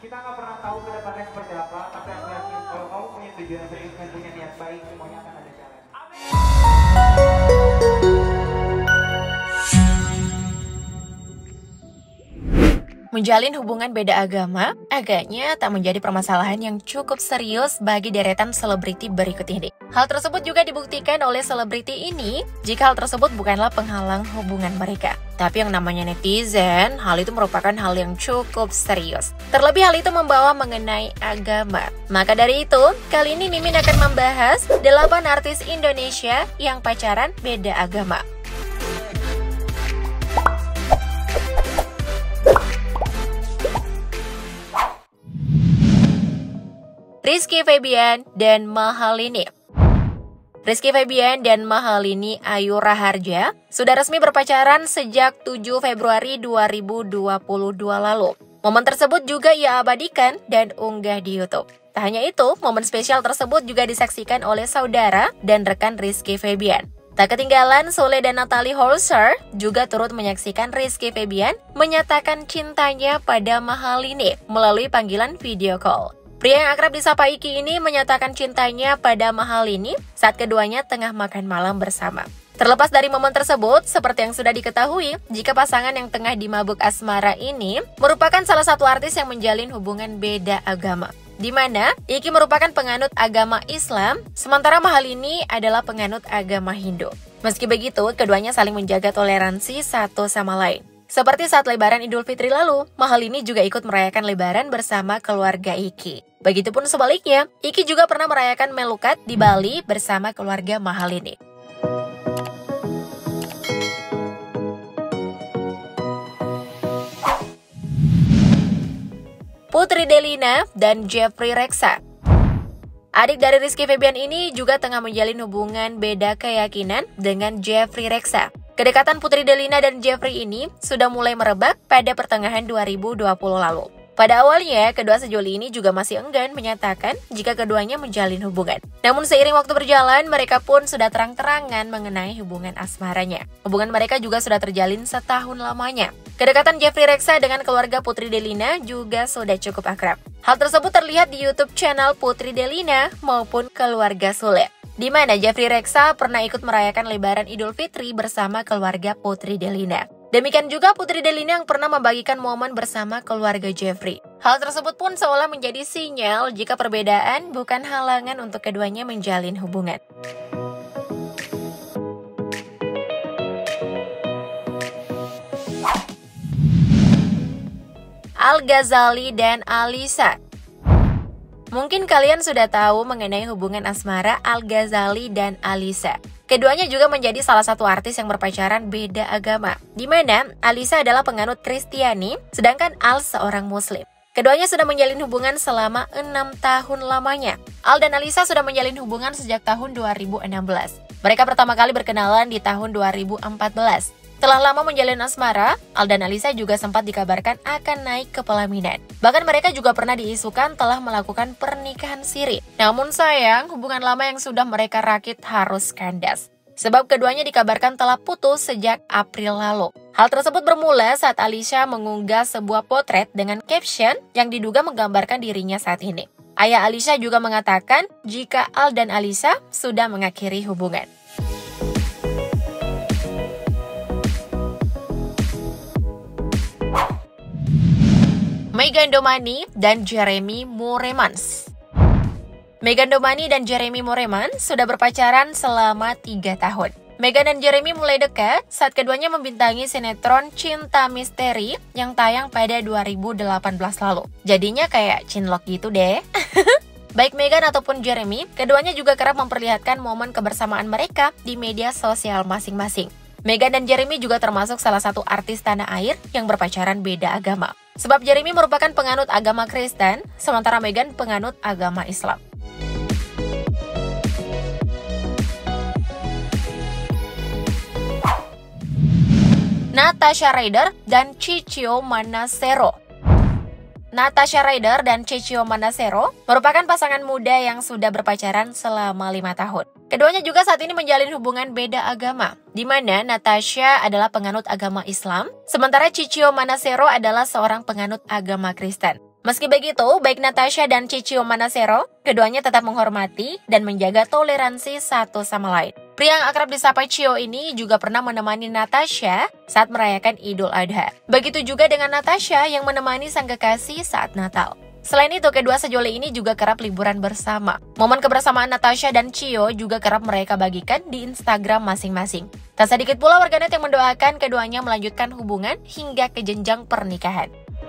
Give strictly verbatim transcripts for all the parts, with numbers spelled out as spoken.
Kita nggak pernah tahu ke depannya seperti apa, tapi aku yakin kalau kamu punya tujuan serius dan punya niat baik, semuanya akan ada jalan. Menjalin hubungan beda agama agaknya tak menjadi permasalahan yang cukup serius bagi deretan selebriti berikut ini. Hal tersebut juga dibuktikan oleh selebriti ini jika hal tersebut bukanlah penghalang hubungan mereka. Tapi yang namanya netizen, hal itu merupakan hal yang cukup serius. Terlebih hal itu membawa mengenai agama. Maka dari itu, kali ini Mimin akan membahas delapan artis Indonesia yang pacaran beda agama. Rizky Febian dan Mahalini. Rizky Febian dan Mahalini Ayu Raharja sudah resmi berpacaran sejak tujuh Februari dua ribu dua puluh dua lalu. Momen tersebut juga ia abadikan dan unggah di YouTube. Tak hanya itu, momen spesial tersebut juga disaksikan oleh saudara dan rekan Rizky Febian. Tak ketinggalan, Sule dan Natalie Holzer juga turut menyaksikan Rizky Febian menyatakan cintanya pada Mahalini melalui panggilan video call. Pria yang akrab disapa Iki ini menyatakan cintanya pada Mahalini saat keduanya tengah makan malam bersama. Terlepas dari momen tersebut, seperti yang sudah diketahui, jika pasangan yang tengah dimabuk asmara ini merupakan salah satu artis yang menjalin hubungan beda agama. Di mana Iki merupakan penganut agama Islam, sementara Mahalini adalah penganut agama Hindu. Meski begitu, keduanya saling menjaga toleransi satu sama lain. Seperti saat Lebaran Idul Fitri lalu, Mahalini juga ikut merayakan Lebaran bersama keluarga Iki. Begitupun sebaliknya, Iki juga pernah merayakan Melukat di Bali bersama keluarga Mahalini. Putri Delina dan Jeffrey Reksa. Adik dari Rizky Febian ini juga tengah menjalin hubungan beda keyakinan dengan Jeffrey Reksa. Kedekatan Putri Delina dan Jeffrey ini sudah mulai merebak pada pertengahan dua ribu dua puluh lalu. Pada awalnya, kedua sejoli ini juga masih enggan menyatakan jika keduanya menjalin hubungan. Namun seiring waktu berjalan, mereka pun sudah terang-terangan mengenai hubungan asmaranya. Hubungan mereka juga sudah terjalin setahun lamanya. Kedekatan Jeffrey Reksa dengan keluarga Putri Delina juga sudah cukup akrab. Hal tersebut terlihat di YouTube channel Putri Delina maupun keluarga Sule, di mana Jeffrey Reksa pernah ikut merayakan Lebaran Idul Fitri bersama keluarga Putri Delina. Demikian juga Putri Delina yang pernah membagikan momen bersama keluarga Jeffrey. Hal tersebut pun seolah menjadi sinyal jika perbedaan bukan halangan untuk keduanya menjalin hubungan. Al-Ghazali dan Alyssa. Mungkin kalian sudah tahu mengenai hubungan asmara Al-Ghazali dan Alyssa. Keduanya juga menjadi salah satu artis yang berpacaran beda agama, di mana Alyssa adalah penganut Kristiani, sedangkan Al seorang Muslim. Keduanya sudah menjalin hubungan selama enam tahun lamanya. Al dan Alyssa sudah menjalin hubungan sejak tahun dua ribu enam belas. Mereka pertama kali berkenalan di tahun dua ribu empat belas. Setelah lama menjalin asmara, Al dan Alyssa juga sempat dikabarkan akan naik ke pelaminan. Bahkan mereka juga pernah diisukan telah melakukan pernikahan siri. Namun sayang, hubungan lama yang sudah mereka rakit harus kandas. Sebab keduanya dikabarkan telah putus sejak April lalu. Hal tersebut bermula saat Alyssa mengunggah sebuah potret dengan caption yang diduga menggambarkan dirinya saat ini. Ayah Alyssa juga mengatakan jika Al dan Alyssa sudah mengakhiri hubungan. Meghan Domani dan Jeremy Moermans. Meghan Domani dan Jeremy Moermans sudah berpacaran selama tiga tahun. Meghan dan Jeremy mulai dekat saat keduanya membintangi sinetron Cinta Misteri yang tayang pada dua ribu delapan belas lalu. Jadinya kayak cinlok gitu deh. Baik Meghan ataupun Jeremy, keduanya juga kerap memperlihatkan momen kebersamaan mereka di media sosial masing-masing. Meghan dan Jeremy juga termasuk salah satu artis tanah air yang berpacaran beda agama. Sebab Jeremy merupakan penganut agama Kristen, sementara Meghan penganut agama Islam. Natasha Ryder dan Chicho Manasero. Natasha Ryder dan Chicho Manasero merupakan pasangan muda yang sudah berpacaran selama lima tahun. Keduanya juga saat ini menjalin hubungan beda agama, di mana Natasha adalah penganut agama Islam, sementara Chicho Manasero adalah seorang penganut agama Kristen. Meski begitu, baik Natasha dan Chichio Manasero, keduanya tetap menghormati dan menjaga toleransi satu sama lain. Pria yang akrab disapa Chio ini juga pernah menemani Natasha saat merayakan Idul Adha. Begitu juga dengan Natasha yang menemani sang kekasih saat Natal. Selain itu, kedua sejoli ini juga kerap liburan bersama. Momen kebersamaan Natasha dan Chio juga kerap mereka bagikan di Instagram masing-masing. Tak sedikit pula warganet yang mendoakan keduanya melanjutkan hubungan hingga ke jenjang pernikahan.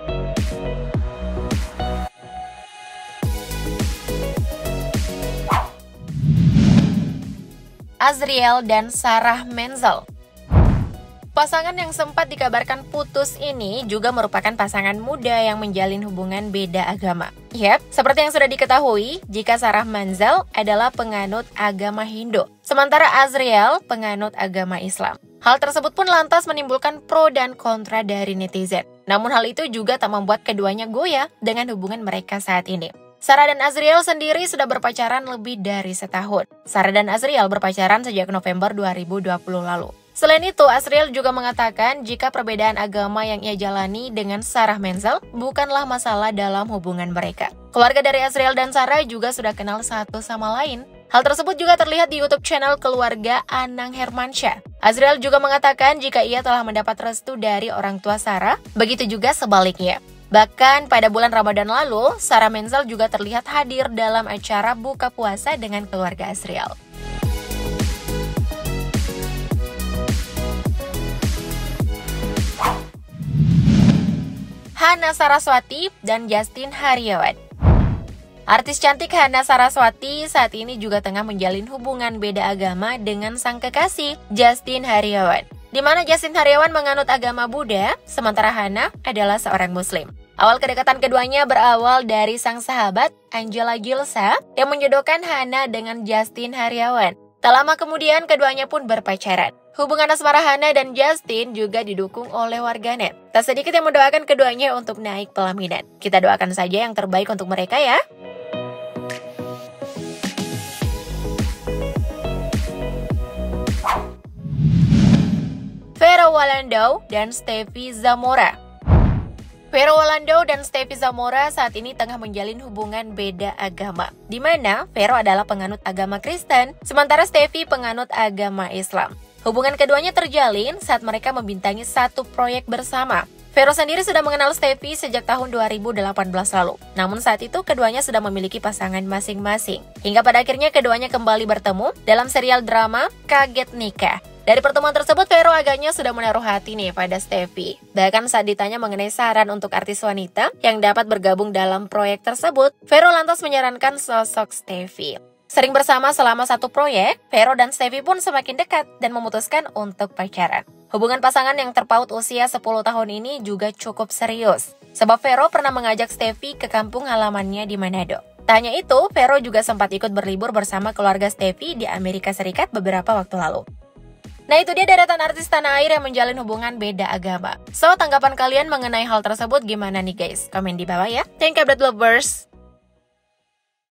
Azriel dan Sarah Menzel. Pasangan yang sempat dikabarkan putus ini juga merupakan pasangan muda yang menjalin hubungan beda agama. Yap, seperti yang sudah diketahui, jika Sarah Menzel adalah penganut agama Hindu, sementara Azriel penganut agama Islam. Hal tersebut pun lantas menimbulkan pro dan kontra dari netizen. Namun hal itu juga tak membuat keduanya goyah dengan hubungan mereka saat ini. Sarah dan Azriel sendiri sudah berpacaran lebih dari setahun. Sarah dan Azriel berpacaran sejak November dua ribu dua puluh lalu. Selain itu, Azriel juga mengatakan jika perbedaan agama yang ia jalani dengan Sarah Menzel bukanlah masalah dalam hubungan mereka. Keluarga dari Azriel dan Sarah juga sudah kenal satu sama lain. Hal tersebut juga terlihat di YouTube channel keluarga Anang Hermansyah. Azriel juga mengatakan jika ia telah mendapat restu dari orang tua Sarah, begitu juga sebaliknya. Bahkan pada bulan Ramadan lalu, Sarah Menzel juga terlihat hadir dalam acara buka puasa dengan keluarga Azriel. Hana Saraswati dan Justin Haryawan. Artis cantik Hana Saraswati saat ini juga tengah menjalin hubungan beda agama dengan sang kekasih Justin Haryawan, di mana Justin Haryawan menganut agama Buddha, sementara Hana adalah seorang Muslim. Awal kedekatan keduanya berawal dari sang sahabat Angela Gilsa yang menjodohkan Hana dengan Justin Haryawan. Tak lama kemudian keduanya pun berpacaran. Hubungan asmara Hana dan Justin juga didukung oleh warganet. Tak sedikit yang mendoakan keduanya untuk naik pelaminan. Kita doakan saja yang terbaik untuk mereka ya. Vero Walando dan Steffi Zamora. Vero Walando dan Steffi Zamora saat ini tengah menjalin hubungan beda agama, di mana Vero adalah penganut agama Kristen, sementara Steffi penganut agama Islam. Hubungan keduanya terjalin saat mereka membintangi satu proyek bersama. Vero sendiri sudah mengenal Steffi sejak tahun dua ribu delapan belas lalu. Namun saat itu keduanya sudah memiliki pasangan masing-masing. Hingga pada akhirnya keduanya kembali bertemu dalam serial drama Kaget Nikah. Dari pertemuan tersebut, Vero agaknya sudah menaruh hati nih pada Steffi. Bahkan saat ditanya mengenai saran untuk artis wanita yang dapat bergabung dalam proyek tersebut, Vero lantas menyarankan sosok Steffi. Sering bersama selama satu proyek, Vero dan Steffi pun semakin dekat dan memutuskan untuk pacaran. Hubungan pasangan yang terpaut usia sepuluh tahun ini juga cukup serius. Sebab Vero pernah mengajak Steffi ke kampung halamannya di Manado. Tak hanya itu, Vero juga sempat ikut berlibur bersama keluarga Steffi di Amerika Serikat beberapa waktu lalu. Nah itu dia deretan artis tanah air yang menjalin hubungan beda agama. So, tanggapan kalian mengenai hal tersebut gimana nih guys? Komen di bawah ya. Thank you, Update Lovers.